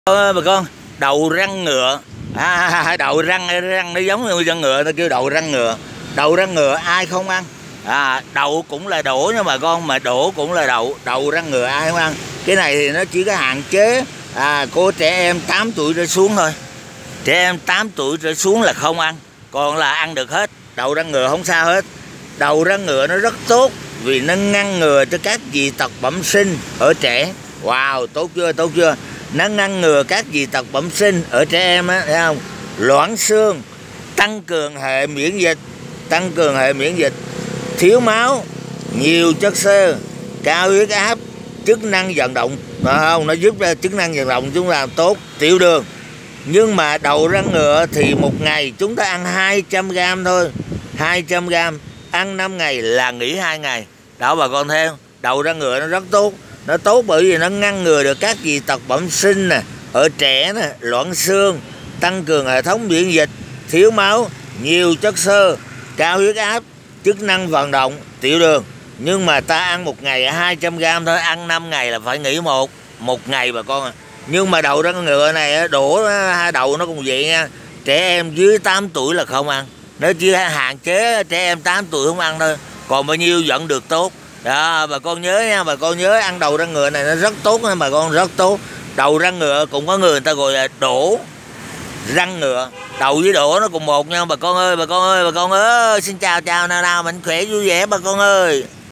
Bà con, đầu răng ngựa. Đầu răng nó giống như răng ngựa, nó kêu đầu răng ngựa. Đầu răng ngựa ai không ăn? Đậu cũng là đổ nha bà con, mà đổ cũng là đậu. Đầu răng ngựa ai không ăn? Cái này thì nó chỉ có hạn chế của trẻ em 8 tuổi trở xuống thôi. Trẻ em 8 tuổi trở xuống là không ăn, còn là ăn được hết. Đầu răng ngựa không sao hết. Đầu răng ngựa nó rất tốt vì nó ngăn ngừa cho các dị tật bẩm sinh ở trẻ. Wow, tốt chưa, tốt chưa? Nó ngăn ngừa các dị tật bẩm sinh ở trẻ em á, thấy không? Loãng xương, tăng cường hệ miễn dịch, tăng cường hệ miễn dịch, thiếu máu, nhiều chất xơ, cao huyết áp, chức năng vận động, không? Nó giúp ra chức năng vận động chúng ta tốt, tiểu đường. Nhưng mà đầu răng ngựa thì một ngày chúng ta ăn 200g thôi, 200g, ăn 5 ngày là nghỉ 2 ngày. Đó bà con thấy không? Đầu răng ngựa nó rất tốt. Nó tốt bởi vì nó ngăn ngừa được các dị tật bẩm sinh nè, ở trẻ nè, loãng xương, tăng cường hệ thống miễn dịch, thiếu máu, nhiều chất xơ, cao huyết áp, chức năng vận động, tiểu đường. Nhưng mà ta ăn một ngày 200g thôi, ăn 5 ngày là phải nghỉ một ngày bà con. Nhưng mà đầu răng ngựa này đổ đầu nó cũng vậy nha. Trẻ em dưới 8 tuổi là không ăn. Nó chỉ hạn chế trẻ em 8 tuổi không ăn thôi, còn bao nhiêu vẫn được tốt. Đó, bà con nhớ nha, bà con nhớ ăn đầu răng ngựa này nó rất tốt nha bà con, rất tốt. Đầu răng ngựa cũng có người ta gọi là đổ răng ngựa. Đầu với đổ nó cùng một nha bà con ơi, bà con ơi, bà con ơi. Xin chào nào, mình khỏe vui vẻ bà con ơi.